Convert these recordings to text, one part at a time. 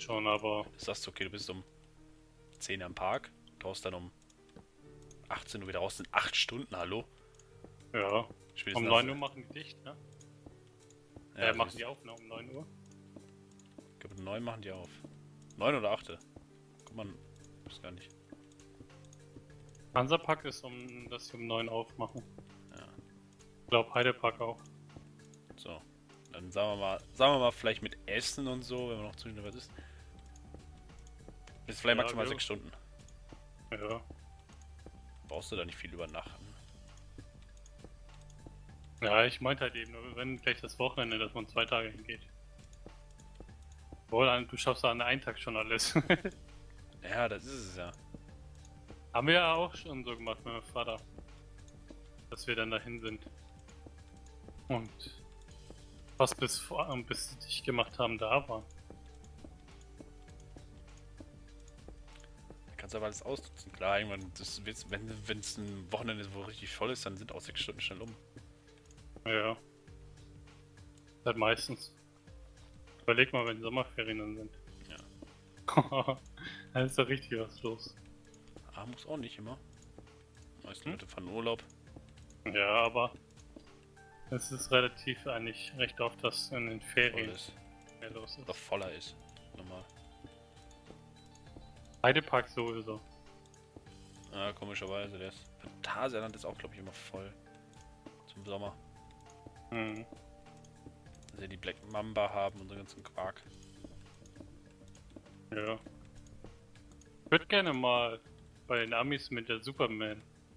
schon, aber Du sagst, okay, du bist um 10 Uhr am Park, tauchst dann um 18 Uhr wieder raus, sind 8 Stunden, hallo? ja. Spätestens Um 9 Uhr machen die dicht, ne? Ja, Machen die auf, ne? Um 9 Uhr? Ich glaube, um 9 machen die auf. 9 oder 8? Guck mal, weiß gar nicht. Hansapark ist dass sie um 9 aufmachen. Ja. Ich glaube Heidepark auch. So. Dann sagen wir mal, vielleicht mit Essen und so, wenn man noch zwischendurch was ist. Bis vielleicht Ja, maximal ja. 6 Stunden. Ja. Brauchst du da nicht viel übernachten. Ja, ich meinte halt eben, wenn gleich das Wochenende, dass man 2 Tage hingeht. Wohl, du schaffst an einem Tag schon alles. Ja, das ist es ja. Haben wir ja auch schon so gemacht mit meinem Vater. Dass wir dann dahin sind. Und fast bis sie dich gemacht haben, da waren. Da kannst du aber alles ausnutzen. Klar, irgendwann, wenn es ein Wochenende ist, wo richtig voll ist, dann sind auch 6 Stunden schnell um. Ja. Halt meistens. Überleg mal, wenn Sommerferien dann sind. Ja. Dann ist da richtig was los. Ah, muss auch nicht immer. Die meisten Leute fahren in Urlaub. Ja, aber es ist relativ eigentlich recht oft, dass in den Voll Ferien ist. mehr los Oder ist. voller ist. Normal. Heidepark sowieso. Ja, komischerweise, der ist. Phantasialand ist auch, glaube ich, immer voll. Zum Sommer. Hm. Dass sie die Black Mamba haben und so ganzen Quark. Ja. Ich würde gerne mal bei den Amis mit der Superman.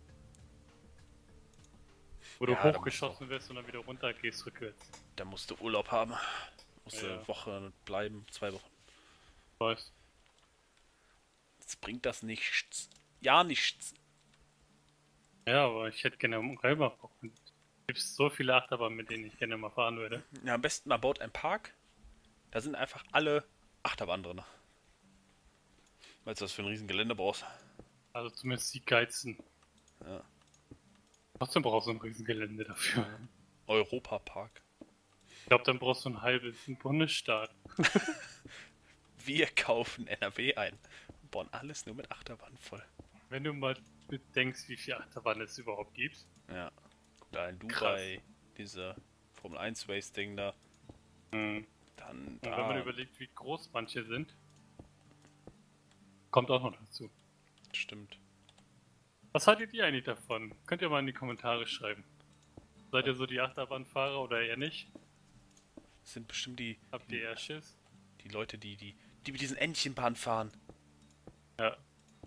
Wo Ja, du da hochgeschossen wirst und dann wieder runter gehst rückwärts. Da musst du Urlaub haben. Musst du Ja. eine Woche bleiben, 2 Wochen. Weißt. Jetzt bringt das nichts. Ja, nichts. Ja, aber ich hätte gerne selber Bock. Es gibt so viele Achterbahnen, mit denen ich gerne mal fahren würde. Ja, am besten man baut einen Park. Da sind einfach alle Achterbahnen drin. Weil du das für ein riesen Gelände brauchst. Also zumindest die geilsten. Ja. Trotzdem brauchst du ein Riesengelände dafür. Europapark. Ich glaube, dann brauchst du einen halben Bundesstaat. Wir kaufen NRW ein. Und bauen alles nur mit Achterbahnen voll. Wenn du mal bedenkst, wie viele Achterbahnen es überhaupt gibt. Ja. Da in Dubai, diese Formel 1 Race Ding da. Mhm. Dann Und da. wenn man überlegt, wie groß manche sind, kommt auch noch dazu. Stimmt. Was haltet ihr eigentlich davon? Könnt ihr mal in die Kommentare schreiben. Seid ihr so die Achterbahnfahrer oder eher nicht? Das sind bestimmt die Habt ihr eher Schiss? Leute, die mit diesen Entchenbahnen fahren. Ja.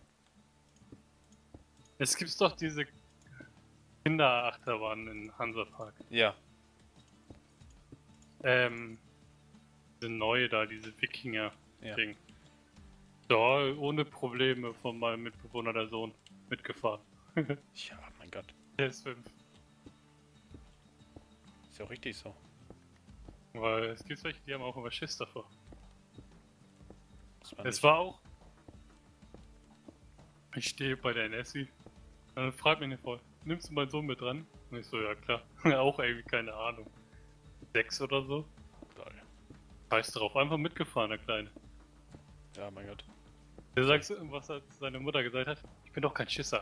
Es gibt doch diese Kinderachterbahn in Hansapark. Ja. Diese neue da, diese Wikinger-Ding. Ja. Da ohne Probleme von meinem Mitbewohner der Sohn mitgefahren. Ja, mein Gott. Der ist 5. Ist ja auch richtig so. Weil es gibt welche, die haben auch immer Schiss davor. Das war Es nicht- war auch. Ich stehe bei der Nessie. Und dann fragt mich eine Frau, nimmst du meinen Sohn mit dran? Und ich so, ja klar. Auch irgendwie keine Ahnung. 6 oder so. Geil. Scheiß drauf, einfach mitgefahren, der Kleine. Ja, mein Gott. Der sagt, was hat seine Mutter gesagt hat, ich bin doch kein Schisser.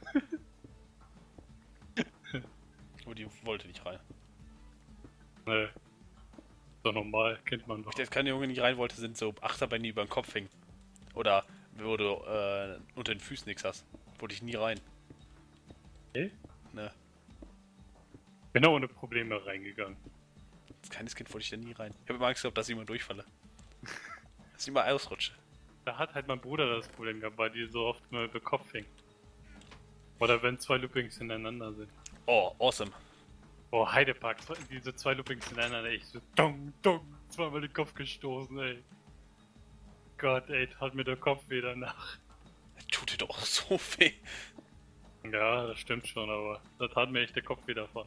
Aber die wollte nicht rein. Nee. Ist doch normal, kennt man doch. Dass keine Junge nicht rein wollte, sind so Achterbahnen, die über den Kopf hängen. Oder wo du unter den Füßen nichts hast. Wollte ich nie rein. Okay. Ne. Bin auch ohne Probleme reingegangen. Als kleines Kind wollte ich da nie rein. Ich habe immer Angst gehabt, dass ich immer durchfalle. Dass ich immer ausrutsche. Da hat halt mein Bruder das Problem gehabt, weil die so oft nur über den Kopf hängen. Oder wenn 2 Loopings hintereinander sind. Oh, awesome. Oh, Heidepark, diese 2 Loopings hintereinander, echt so dong, dong, zweimal den Kopf gestoßen, ey. Gott, ey, tat mir der Kopf weh danach. Tut dir doch so weh. Ja, das stimmt schon, aber da tat mir echt der Kopf weh davon.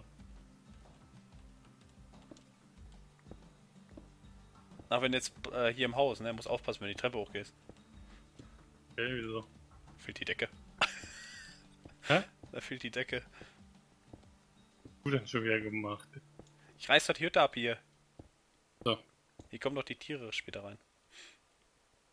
Ach, wenn jetzt hier im Haus, ne, musst aufpassen, wenn du die Treppe hochgehst. Okay, wieso? Fehlt die Decke. Hä? Da fehlt die Decke. Du denn schon wieder gemacht? Ich reiß doch die Hütte ab hier. So. Hier kommen doch die Tiere später rein.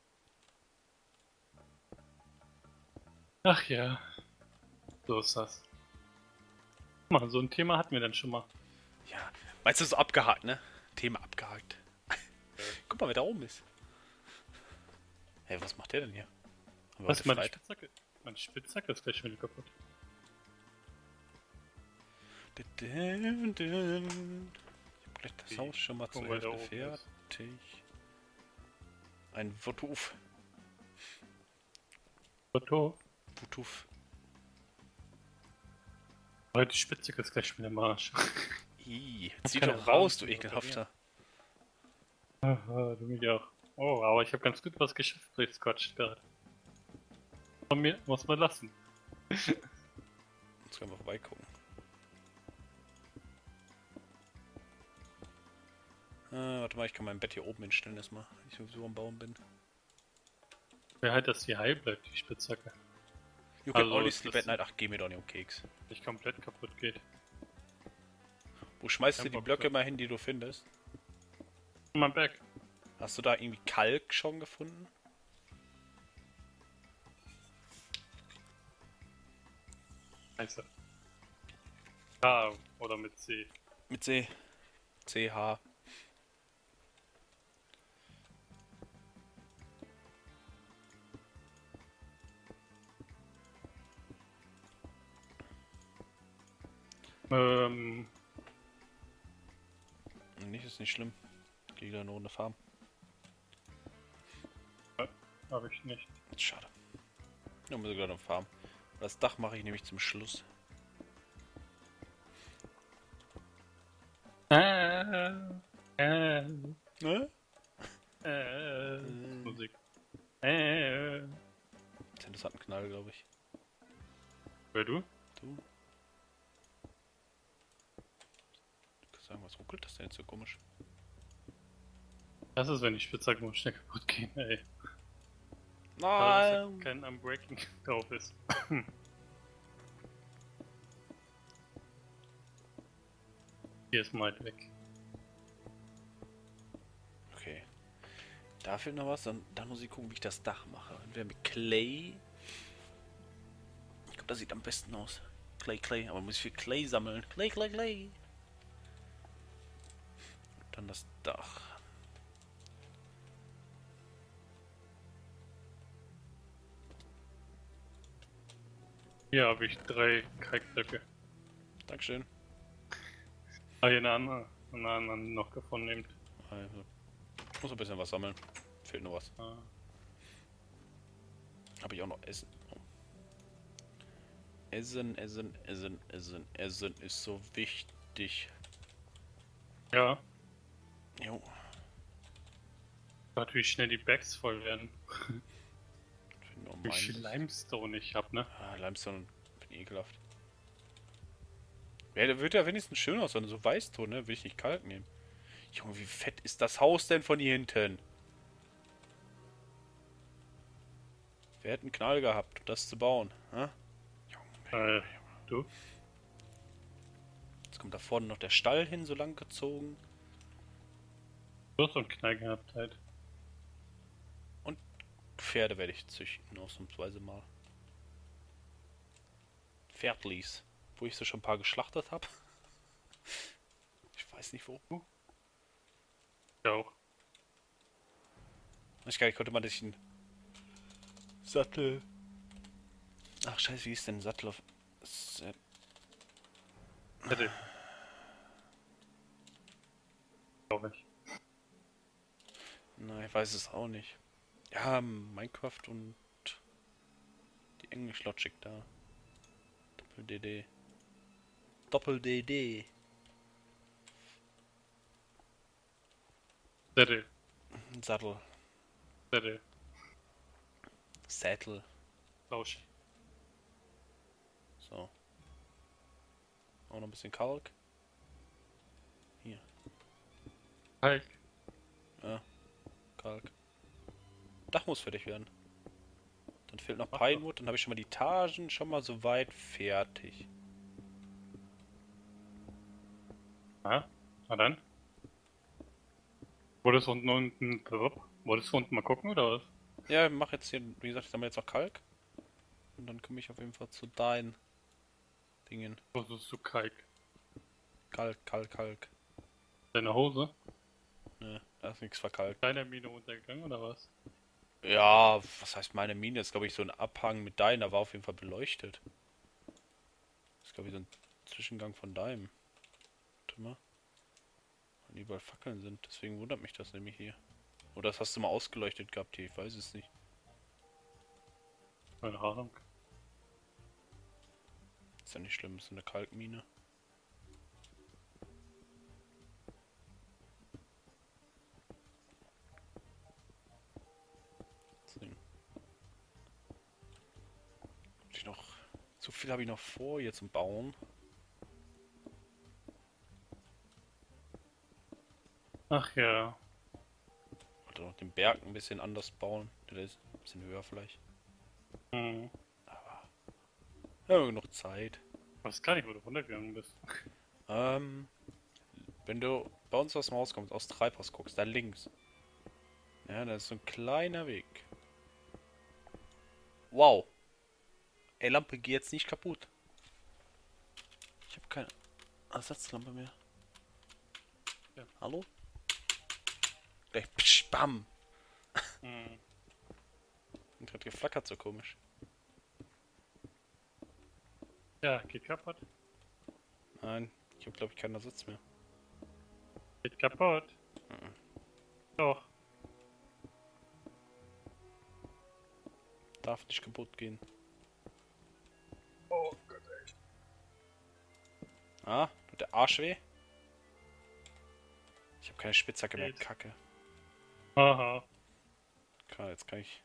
Ach ja, so ist das. Mal, so ein Thema hatten wir dann schon mal. Ja, meinst du so abgehakt, ne? Thema abgehakt. Guck mal, wer da oben ist. Hey, was macht der denn hier? Haben wir Was, heute meine Freitag? Spitzhacke? Meine Spitzhacke ist gleich wieder kaputt. Ich hab gleich das Haus schon mal zur Guck mal, wer da Hälfte oben ist. fertig. Ein Wutuf. Foto. Wutuf. Aber die Spitzhacke ist gleich wieder im Arsch. Zieh keine doch raus, Rahmen du zum ekelhafter. Aha, du mich auch. Oh, aber ich habe ganz gut was geschafft durch Scotch gerade. Von mir muss man lassen. Jetzt können wir vorbeigucken. Warte mal, ich kann mein Bett hier oben hinstellen erstmal, wenn ich sowieso am Bauen bin. Wer halt, dass die heil bleibt, die Spitzhacke. You can Also, only ist sleep das at night. Ach, geh mir doch nicht um Keks. nicht komplett kaputt geht. Wo schmeißt du Kein die Bock Blöcke drauf. mal hin, die du findest? Mein Back. Hast du da irgendwie Kalk schon gefunden? Scheiße. K oder mit C. Mit C. CH. Ähm, Nicht, ist nicht schlimm. Geh wieder eine Runde farmen. habe ich nicht. Schade. Ja, muss ich gerade noch farmen. Das Dach mache ich nämlich zum Schluss. Ne? Musik. Das hat einen Knall, glaube ich. Wer du? Du? Du kannst sagen, was ruckelt das denn jetzt so komisch? Das ist, wenn die Spitzhacke mal schnell kaputt gehen, ey. Dass Nein! da kein Unbreaking drauf ist. Hier ist mal weg. Okay. Da fehlt noch was, dann muss ich gucken, wie ich das Dach mache. Entweder mit Clay. Ich glaube, das sieht am besten aus. Clay. Aber muss ich viel Clay sammeln. Clay. Dann das Dach. Hier habe ich 3 Kalkblöcke. Dankeschön. Ah, hier eine andere noch gefunden eben. Also, ich muss ein bisschen was sammeln. Fehlt noch was. Ah. Habe ich auch noch Essen. Oh. Essen ist so wichtig. Ja, Jo. warte, wie schnell die Bags voll werden. Nur Wie viel meins. Limestone ich hab, ne? Limestone bin ekelhaft. Ja, der wird ja wenigstens schön aussehen, so Weißton, ne? Will ich nicht Kalk nehmen. Junge, wie fett ist das Haus denn von hier hinten? Wer hätte einen Knall gehabt, um das zu bauen? Hä? Junge. Du? Jetzt kommt da vorne noch der Stall hin, so lang gezogen. Du hast so einen Knall gehabt halt. Pferde werde ich züchten, ausnahmsweise mal. Pferdlis. Wo ich so schon ein paar geschlachtet habe. Ich weiß nicht wo. Ja auch. Ich konnte mal durch einen Sattel. Ach scheiße, wie ist denn ein Sattel auf. Hätte. Glaube ich. Na, ich weiß es auch nicht. Ja, Minecraft und die Englisch-Logic da. Doppel-DD. Doppel-DD. Zettel. Sattel. Zettel. Sattel. Lausch. So. Auch noch ein bisschen Kalk. Hier. Kalk. Ja. Kalk. Dach muss fertig werden. Dann fehlt noch Ach, Pinewood. Dann habe ich schon mal die Etagen schon mal soweit fertig. Ja, na dann. Wolltest du unten mal gucken oder was? Ja, mach jetzt hier, wie gesagt, ich sammle jetzt noch Kalk. und dann komme ich auf jeden Fall zu deinen Dingen. Was ist so Kalk? Kalk. Deine Hose? Ne, da ist nichts verkalkt. Deiner Mine untergegangen oder was? Ja, was heißt meine Mine? Das ist, glaube ich, so ein Abhang mit deinem. Da war auf jeden Fall beleuchtet. Das ist, glaube ich, so ein Zwischengang von deinem. Warte mal. Und überall Fackeln sind. Deswegen wundert mich das nämlich hier. Oder das hast du mal ausgeleuchtet gehabt hier. Ich weiß es nicht. Keine Ahnung. Ist ja nicht schlimm. Ist eine Kalkmine. Deswegen. So viel habe ich noch vor hier zum Bauen. Ach ja. Oder noch den Berg ein bisschen anders bauen. Der ist ein bisschen höher vielleicht. Hm. Aber ja, genug Zeit. Ich weiß gar nicht, wo du runtergegangen bist. Wenn du bei uns aus dem Haus kommst, aus Treibhaus guckst, da links. Ja, da ist so ein kleiner Weg. Wow. Ey, Lampe, geh jetzt nicht kaputt. Ich habe keine Ersatzlampe mehr. Ja. Hallo? Gleich psch, bam. Hm. Und hat geflackert so komisch. Ja, geht kaputt. Nein, ich habe glaube ich keinen Ersatz mehr. Geht kaputt. Mhm. Doch. Darf nicht kaputt gehen. Oh Gott, ey. Ah, tut der Arsch weh? Ich habe keine Spitzhacke mehr, Geht. Kacke. Aha. Klar, jetzt kann ich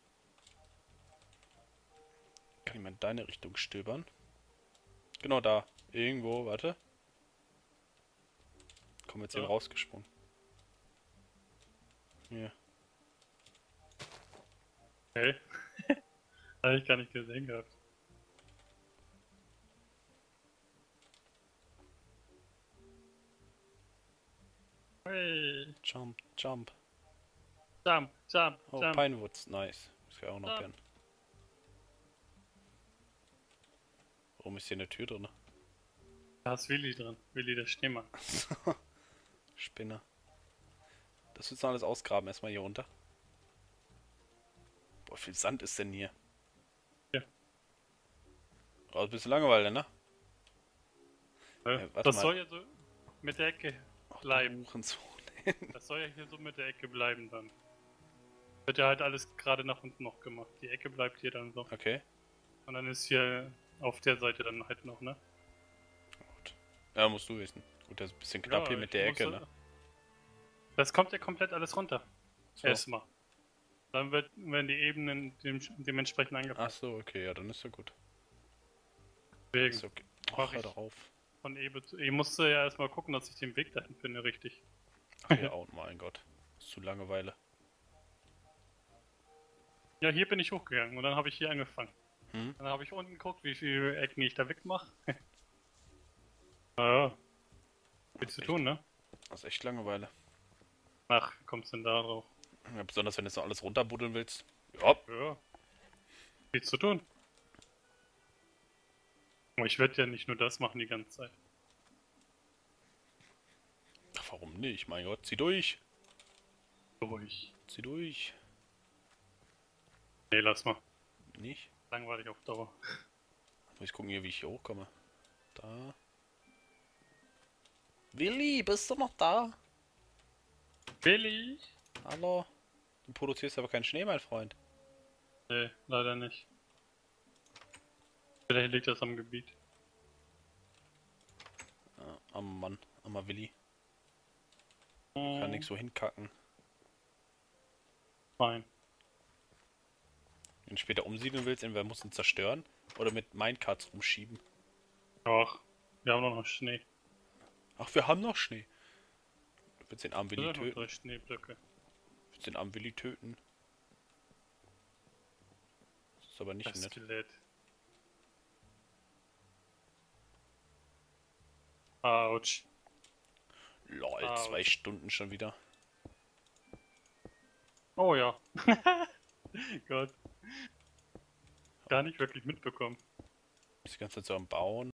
mal in deine Richtung stöbern. Genau da. Irgendwo, warte. Komm jetzt hier Ja. rausgesprungen. Hier. Hey. Habe ich gar nicht gesehen gehabt. Hey. Jump, jump. Jump, jump, Oh, jump. Pinewoods, nice. Das wäre auch noch Ja. gern. Warum ist hier eine Tür drin? Da ist Willi drin. Willi der Schneemann. Spinner. Das willst du alles ausgraben, erstmal hier runter. Boah, wie viel Sand ist denn hier? Ja. Oh, ein bisschen Langeweile, ne? warte Das mal. soll ja so mit der Ecke Ach, du bleiben. Hurensohn. Das soll ja hier so mit der Ecke bleiben dann. Wird ja halt alles gerade nach unten noch gemacht. Die Ecke bleibt hier dann so. Okay. Und dann ist hier auf der Seite dann halt noch, ne? Gut. Ja, musst du wissen. Gut, das ist ein bisschen knapp Ja, hier mit ich der muss, Ecke, ne? Das kommt ja komplett alles runter. So. Erstmal. Dann werden die Ebenen dementsprechend Ach angepasst. so, okay, ja, dann ist ja gut. Deswegen Ist okay. Mach Ach, hör ich. doch auf. von Ebene zu. Ich musste ja erstmal gucken, dass ich den Weg dahin finde, richtig. Ach ja, oh mein Gott. Ist zu Langeweile. Ja, hier bin ich hochgegangen und dann habe ich hier angefangen. Hm? Dann habe ich unten geguckt, wie viele Ecken ich da wegmache. Ja. Viel zu tun, ne? Das ist echt Langeweile. Ach, kommst denn da drauf? Ja, besonders wenn du so alles runterbuddeln willst. Ja. Ja. Viel zu tun. Aber ich werde ja nicht nur das machen die ganze Zeit. Ach, warum nicht? Mein Gott, zieh durch. Ruhig. Zieh durch. Nee, lass mal. Nicht? Langweilig auf Dauer. Muss ich gucken hier, wie ich hier hochkomme. Da. Willi, bist du noch da? Billy? Hallo? Du produzierst aber keinen Schnee, mein Freund. Nee, leider nicht. Vielleicht liegt das am Gebiet. Ja, am Mann, armer Willi. Kann nix so hinkacken. Fein. Wenn du später umsiedeln willst, entweder musst du ihn zerstören oder mit Minecarts rumschieben. Ach, wir haben noch Schnee. Ach, wir haben noch Schnee. Du willst den armen Willi Ja, noch töten. 3 Schneeblöcke. Du willst den armen Willi töten. Das ist aber nicht Das nett. Skelett. Autsch. Lol, Ah, 2 Stunden schon wieder. Oh ja. Gott. gar nicht wirklich mitbekommen. Bist die ganze Zeit so am Bauen.